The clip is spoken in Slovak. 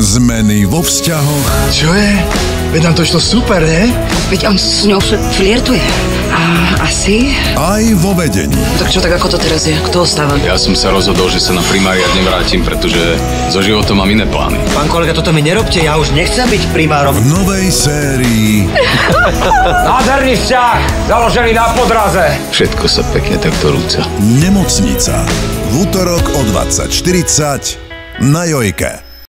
Zmeny vo vzťahoch. Čo je? Veď nám to šlo super, ne? Veď on s ňou flirtuje. A asi... Aj vo vedení. Tak čo, tak ako to teraz je? Kto ostáva? Ja som sa rozhodol, že sa na primáriat nevrátim, pretože so životom mám iné plány. Pán kolega, toto mi nerobte, ja už nechcem byť primárom. V novej sérii Nádherný vzťah, založený na podraze. Všetko sa pekne takto rúca. Nemocnica. V útorok o 20:40 na Jojke.